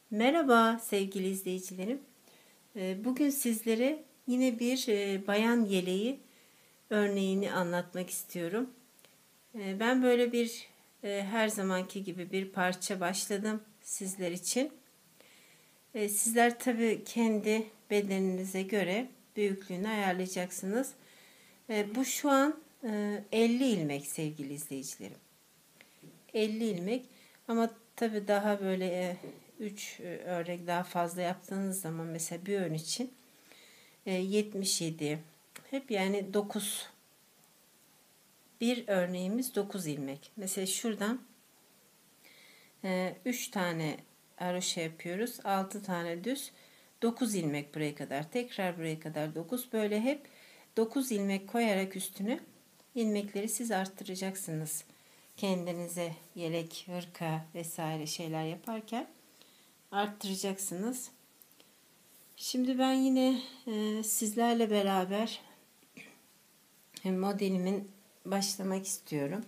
Merhaba sevgili izleyicilerim. Bugün sizlere yine bir bayan yeleği örneğini anlatmak istiyorum. Ben böyle bir her zamanki gibi bir parça başladım sizler için. Sizler tabii kendi bedeninize göre büyüklüğünü ayarlayacaksınız. Bu şu an 50 ilmek sevgili izleyicilerim. 50 ilmek ama tabii daha böyle 3 örnek daha fazla yaptığınız zaman mesela bir ön için 77 hep yani 9 bir örneğimiz 9 ilmek. Mesela şuradan 3 tane haroşa yapıyoruz. 6 tane düz 9 ilmek buraya kadar. Tekrar buraya kadar 9. Böyle hep 9 ilmek koyarak üstüne ilmekleri siz arttıracaksınız. Kendinize yelek, hırka vesaire şeyler yaparken arttıracaksınız. Şimdi ben yine sizlerle beraber modelimin başlamak istiyorum.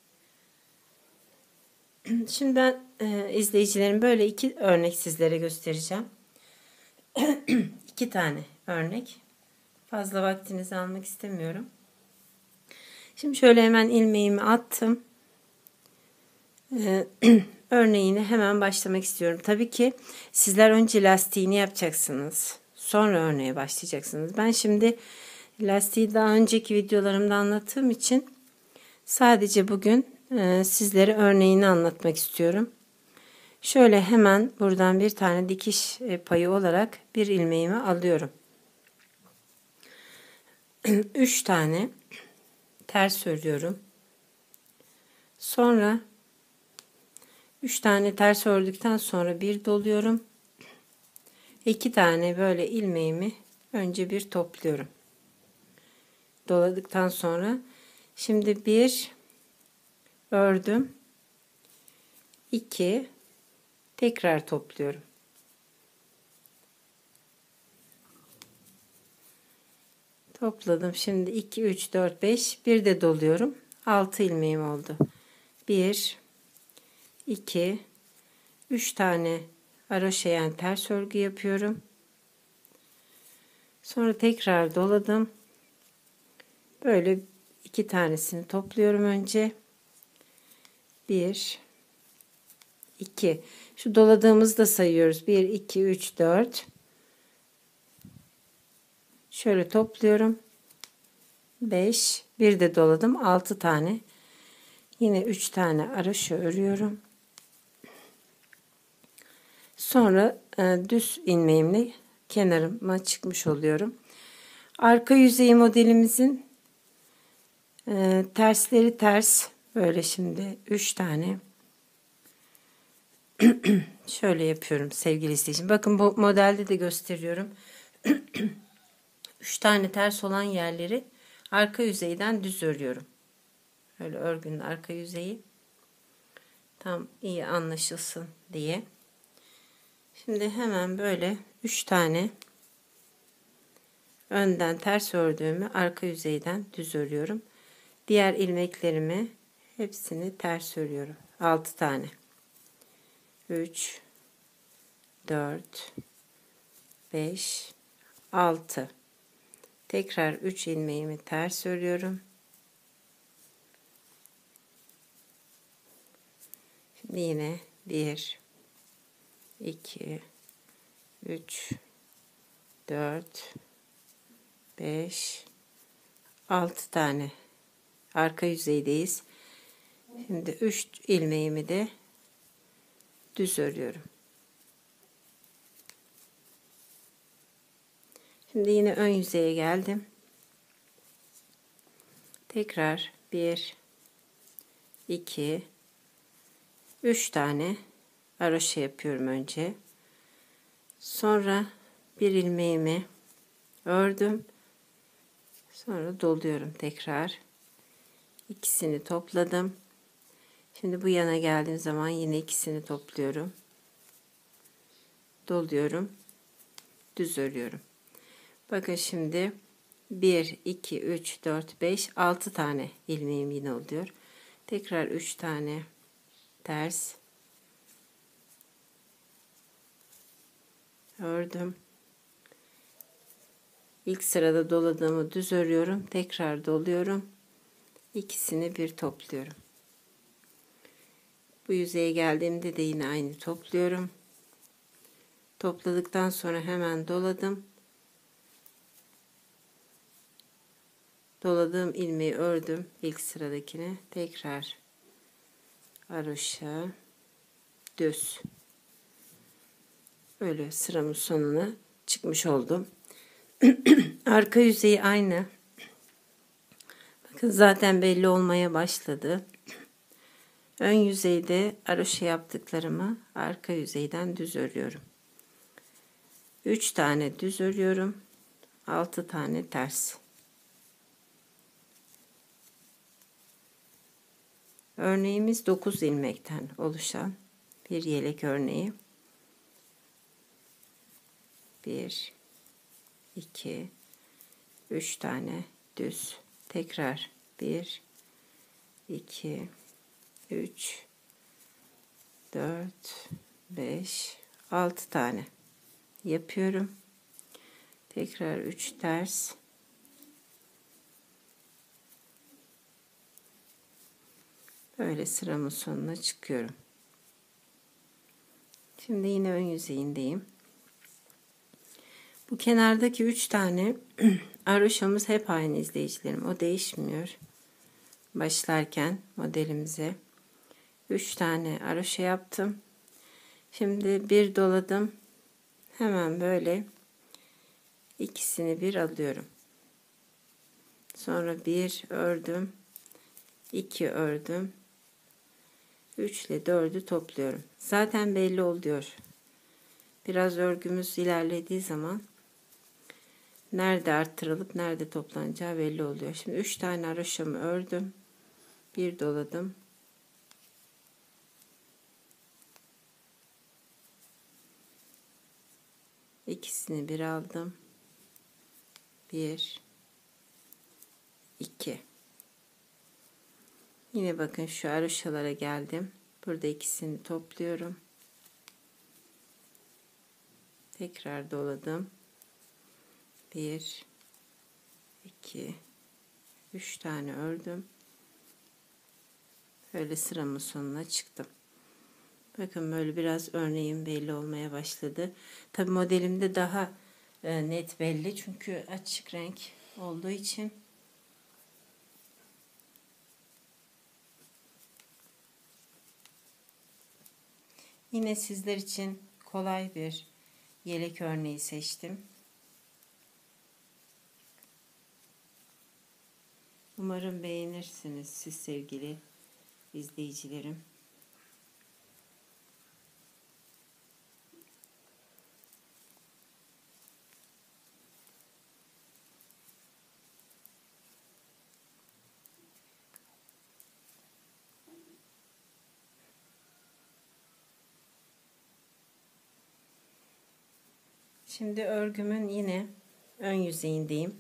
Şimdi ben izleyicilerim böyle iki örnek sizlere göstereceğim. 2 tane örnek. Fazla vaktinizi almak istemiyorum. Şimdi şöyle hemen ilmeğimi attım. Örneğini hemen başlamak istiyorum. Tabii ki sizler önce lastiğini yapacaksınız. Sonra örneğe başlayacaksınız. Ben şimdi lastiği daha önceki videolarımda anlattığım için sadece bugün sizlere örneğini anlatmak istiyorum. Şöyle hemen buradan bir tane dikiş payı olarak bir ilmeğimi alıyorum. 3 tane ters örüyorum. Sonra 3 tane ters ördükten sonra bir doluyorum. 2 tane böyle ilmeğimi önce bir topluyorum. Doladıktan sonra şimdi bir ördüm. 2 tekrar topluyorum. Topladım. Şimdi 2 3 4 5 bir de doluyorum. 6 ilmeğim oldu. 1 2 3 tane haroşa ters örgü yapıyorum. Sonra tekrar doladım. Böyle 2 tanesini topluyorum önce. 1 2 şu doladığımızı da sayıyoruz. 1 2 3 4 şöyle topluyorum. 5 bir de doladım. 6 tane. Yine 3 tane haroşa örüyorum. Sonra düz ilmeğimle kenarıma çıkmış oluyorum. Arka yüzeyi modelimizin tersleri ters. Böyle şimdi 3 tane şöyle yapıyorum sevgili izleyicilerim. Bakın bu modelde de gösteriyorum. 3 tane ters olan yerleri arka yüzeyden düz örüyorum. Öyle örgünün arka yüzeyi tam iyi anlaşılsın diye. Şimdi hemen böyle 3 tane önden ters ördüğümü arka yüzeyden düz örüyorum. Diğer ilmeklerimi hepsini ters örüyorum. 6 tane. 3 4 5 6 tekrar 3 ilmeğimi ters örüyorum. Şimdi yine 1 2 3 4 5 6 tane arka yüzeydeyiz. Şimdi 3 ilmeğimi de düz örüyorum. Şimdi yine ön yüzeye geldim. Tekrar 1 2 3 tane haroşa yapıyorum önce. Sonra bir ilmeğimi ördüm. Sonra doluyorum tekrar. İkisini topladım. Şimdi bu yana geldiğim zaman yine ikisini topluyorum. Doluyorum. Düz örüyorum. Bakın şimdi 1, 2, 3, 4, 5, 6 tane ilmeğim yine oluyor. Tekrar 3 tane ters. ördüm. İlk sırada doladığımı düz örüyorum. Tekrar doluyorum. İkisini bir topluyorum. Bu yüzeye geldiğimde de yine aynı topluyorum. Topladıktan sonra hemen doladım. Doladığım ilmeği ördüm ilk sıradakine. Tekrar haroşa, düz. Böyle sıramın sonuna çıkmış oldum. Arka yüzeyi aynı. Bakın zaten belli olmaya başladı. Ön yüzeyde haroşa yaptıklarımı arka yüzeyden düz örüyorum. 3 tane düz örüyorum. 6 tane ters. Örneğimiz 9 ilmekten oluşan bir yelek örneği. 1, 2, 3 tane düz. Tekrar 1, 2, 3, 4, 5, 6 tane yapıyorum. Tekrar 3 ters. Böyle sıramın sonuna çıkıyorum. Şimdi yine ön yüzeyindeyim. Bu kenardaki 3 tane haroşamız hep aynı izleyicilerim. O değişmiyor. Başlarken modelimize 3 tane haroşa yaptım. Şimdi bir doladım. Hemen böyle ikisini bir alıyorum. Sonra bir ördüm. 2 ördüm. 3 ile 4'ü topluyorum. Zaten belli oluyor. Biraz örgümüz ilerlediği zaman nerede arttırılıp nerede toplanacağı belli oluyor. Şimdi 3 tane haroşamı ördüm. Bir doladım. İkisini bir aldım. 1, 2. Yine bakın şu haroşalara geldim. Burada ikisini topluyorum. Tekrar doladım. 1, 2, 3 tane ördüm. Böyle sıramın sonuna çıktım. Bakın böyle biraz örneğim belli olmaya başladı. Tabi modelimde daha net belli. Çünkü açık renk olduğu için. Yine sizler için kolay bir yelek örneği seçtim. Umarım beğenirsiniz siz sevgili izleyicilerim. Şimdi örgümün yine ön yüzeyindeyim.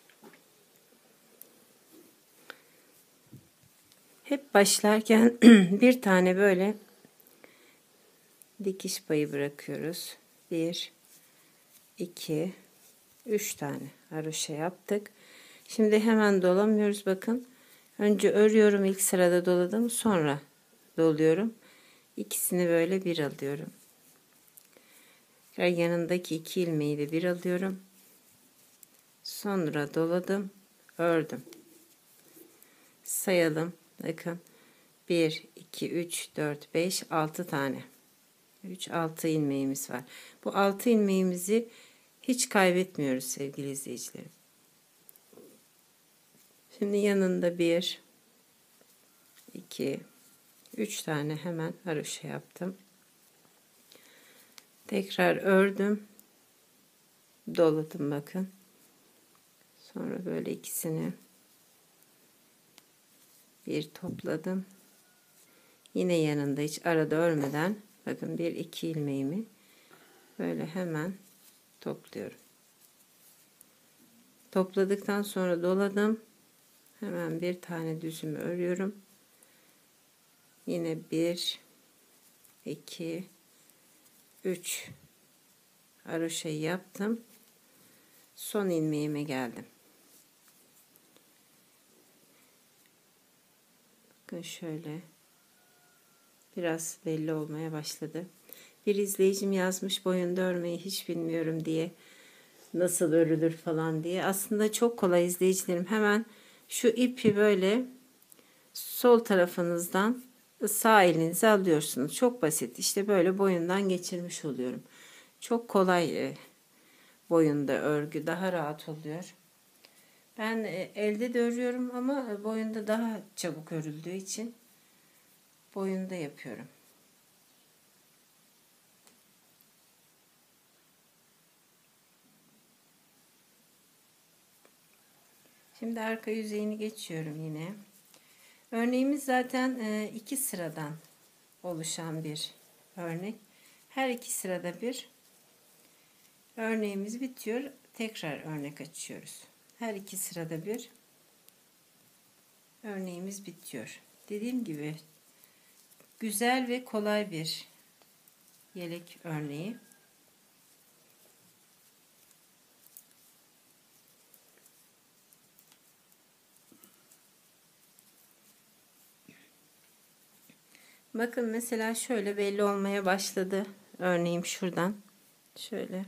Hep başlarken bir tane böyle dikiş payı bırakıyoruz. 1, 2, 3 tane haroşa yaptık. Şimdi hemen dolamıyoruz bakın. Önce örüyorum, ilk sırada doladım, sonra doluyorum. İkisini böyle bir alıyorum. Yanındaki 2 ilmeği de bir alıyorum. Sonra doladım, ördüm. Sayalım. Bakın 1, 2, 3, 4, 5, 6 tane. 3, 6 ilmeğimiz var. Bu 6 ilmeğimizi hiç kaybetmiyoruz sevgili izleyicilerim. Şimdi yanında 1, 2, 3 tane hemen haroşa yaptım. Tekrar ördüm. Doladım bakın. Sonra böyle ikisini bir topladım. Yine yanında hiç arada örmeden bakın 1, 2 ilmeğimi böyle hemen topluyorum. Topladıktan sonra doladım. Hemen bir tane düzümü örüyorum. Yine 1, 2, 3 haroşayı yaptım. Son ilmeğime geldim. Bakın şöyle. Biraz belli olmaya başladı. Bir izleyicim yazmış, boyunda örmeyi hiç bilmiyorum diye. Nasıl örülür falan diye. Aslında çok kolay izleyicilerim. Hemen şu ipi böyle sol tarafınızdan sağ elinize alıyorsunuz. Çok basit. İşte böyle boyundan geçirmiş oluyorum. Çok kolay boyunda örgü. Daha rahat oluyor. Ben elde de örüyorum ama boyunda daha çabuk örüldüğü için boyunda yapıyorum. Şimdi arka yüzeyini geçiyorum yine. Örneğimiz zaten 2 sıradan oluşan bir örnek. Her 2 sırada bir örneğimiz bitiyor. Tekrar örnek açıyoruz. Her 2 sırada bir örneğimiz bitiyor. Dediğim gibi güzel ve kolay bir yelek örneği. Bakın mesela şöyle belli olmaya başladı. Örneğim şuradan. Şöyle.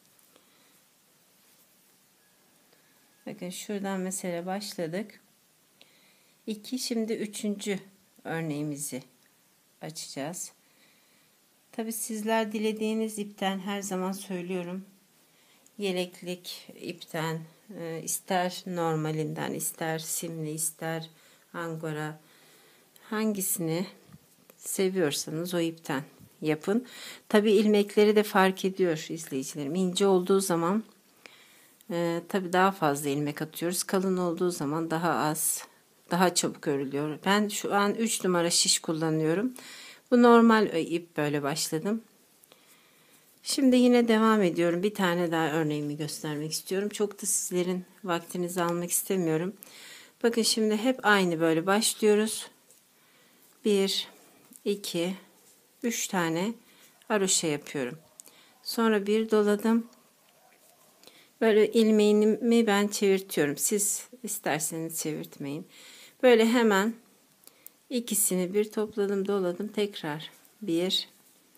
Bakın şuradan mesela başladık. 2, şimdi 3. örneğimizi açacağız. Tabi sizler dilediğiniz ipten, her zaman söylüyorum, yeleklik ipten, ister normalinden, ister simli, ister angora, hangisini seviyorsanız o ipten yapın. Tabi ilmekleri de fark ediyor izleyicilerim. İnce olduğu zaman tabi daha fazla ilmek atıyoruz. Kalın olduğu zaman daha az, daha çabuk örülüyor. Ben şu an 3 numara şiş kullanıyorum. Bu normal ip, böyle başladım. Şimdi yine devam ediyorum. Bir tane daha örneğimi göstermek istiyorum. Çok da sizlerin vaktinizi almak istemiyorum. Bakın şimdi hep aynı böyle başlıyoruz. 1, 2, 3 tane haroşa yapıyorum. Sonra bir doladım. Böyle ilmeğimi ben çevirtiyorum. Siz isterseniz çevirtmeyin. Böyle hemen ikisini bir topladım, doladım. Tekrar 1,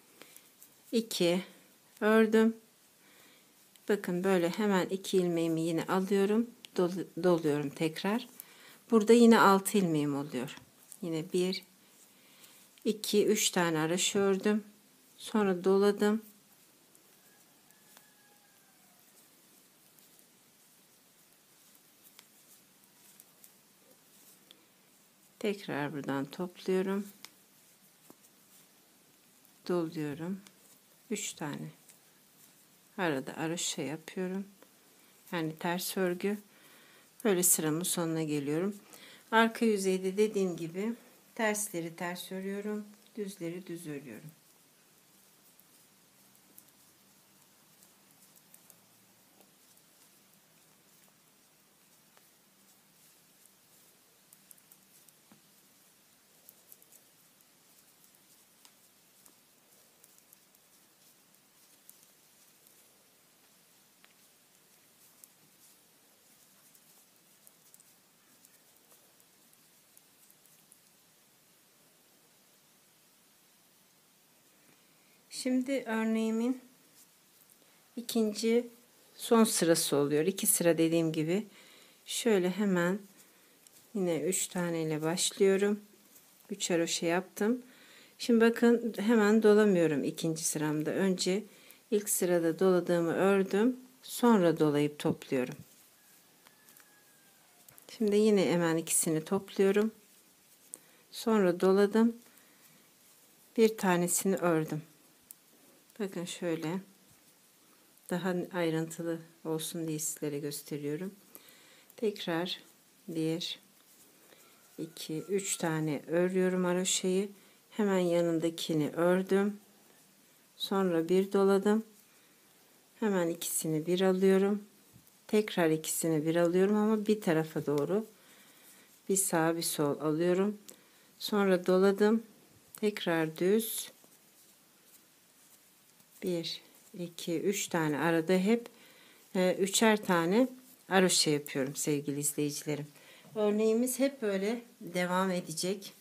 2 ördüm. Bakın böyle hemen 2 ilmeğimi yine alıyorum. Doluyorum tekrar. Burada yine 6 ilmeğim oluyor. Yine 1, 2, 3 tane haroşa ördüm. Sonra doladım. Tekrar buradan topluyorum. Doluyorum. 3 tane. Arada haroşa yapıyorum. Yani ters örgü. Böyle sıramın sonuna geliyorum. Arka yüzeyde dediğim gibi tersleri ters örüyorum. Düzleri düz örüyorum. Şimdi örneğimin ikinci son sırası oluyor. 2 sıra dediğim gibi. Şöyle hemen yine 3 tane ile başlıyorum. 3 haroşa yaptım. Şimdi bakın hemen dolamıyorum ikinci sıramda. Önce ilk sırada doladığımı ördüm. Sonra dolayıp topluyorum. Şimdi yine hemen ikisini topluyorum. Sonra doladım. Bir tanesini ördüm. Bakın şöyle. Daha ayrıntılı olsun diye sizlere gösteriyorum. Tekrar 1, 2, 3 tane örüyorum haroşayı. Hemen yanındakini ördüm. Sonra bir doladım. Hemen ikisini bir alıyorum. Tekrar ikisini bir alıyorum ama bir tarafa doğru. Bir sağ bir sol alıyorum. Sonra doladım. Tekrar düz. 1, 2, 3 tane arada hep üçer tane haroşa yapıyorum sevgili izleyicilerim. Örneğimiz hep böyle devam edecek.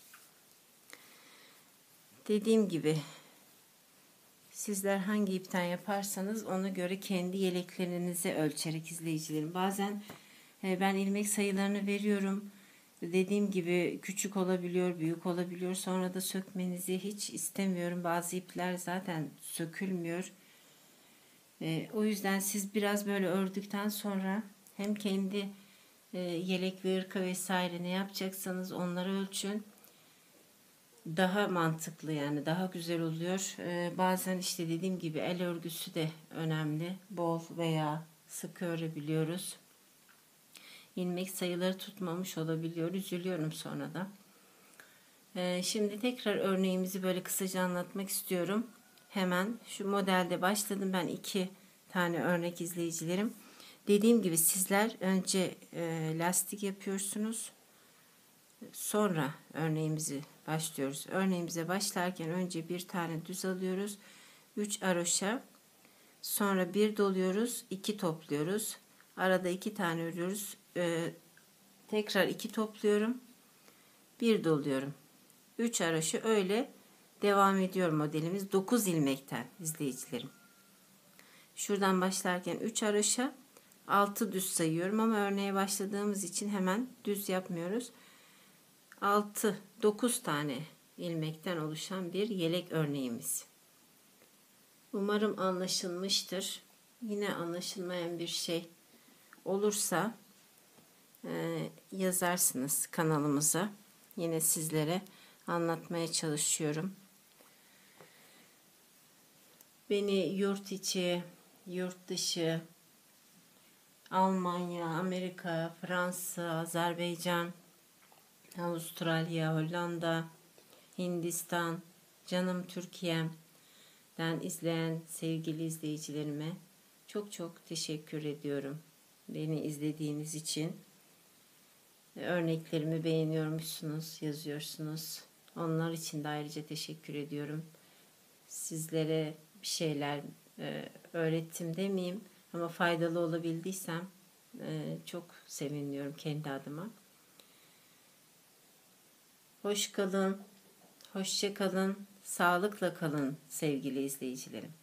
Dediğim gibi sizler hangi ipten yaparsanız ona göre kendi yeleklerinizi ölçerek izleyicilerim. Bazen ben ilmek sayılarını veriyorum. Dediğim gibi küçük olabiliyor, büyük olabiliyor. Sonra da sökmenizi hiç istemiyorum. Bazı ipler zaten sökülmüyor. O yüzden siz biraz böyle ördükten sonra hem kendi yelek ve ırka vesaire ne yapacaksanız onları ölçün. Daha mantıklı, yani daha güzel oluyor. Bazen işte dediğim gibi el örgüsü de önemli. Bol veya sık örebiliyoruz. İlmek sayıları tutmamış olabiliyor. Üzülüyorum sonra da. Şimdi tekrar örneğimizi böyle kısaca anlatmak istiyorum. Hemen şu modelde başladım. Ben 2 tane örnek izleyicilerim. Dediğim gibi sizler önce lastik yapıyorsunuz. Sonra örneğimizi başlıyoruz. Örneğimize başlarken önce bir tane düz alıyoruz. 3 haroşa. Sonra bir doluyoruz. 2 topluyoruz. Arada 2 tane örüyoruz. Tekrar 2 topluyorum. Bir doluyorum. 3 haroşa, öyle devam ediyor modelimiz. 9 ilmekten izleyicilerim. Şuradan başlarken 3 haroşa, 6 düz sayıyorum ama örneğe başladığımız için hemen düz yapmıyoruz. 9 tane ilmekten oluşan bir yelek örneğimiz. Umarım anlaşılmıştır. Yine anlaşılmayan bir şey olursa yazarsınız kanalımıza. Yine sizlere anlatmaya çalışıyorum. Beni yurt içi, yurt dışı, Almanya, Amerika, Fransa, Azerbaycan, Avustralya, Hollanda, Hindistan, canım Türkiye'den izleyen sevgili izleyicilerime çok çok teşekkür ediyorum. Beni izlediğiniz için. Örneklerimi beğeniyormuşsunuz, yazıyorsunuz. Onlar için de ayrıca teşekkür ediyorum. Sizlere bir şeyler öğrettim demeyeyim ama faydalı olabildiysem çok seviniyorum kendi adıma. Hoş kalın, hoşça kalın, sağlıkla kalın sevgili izleyicilerim.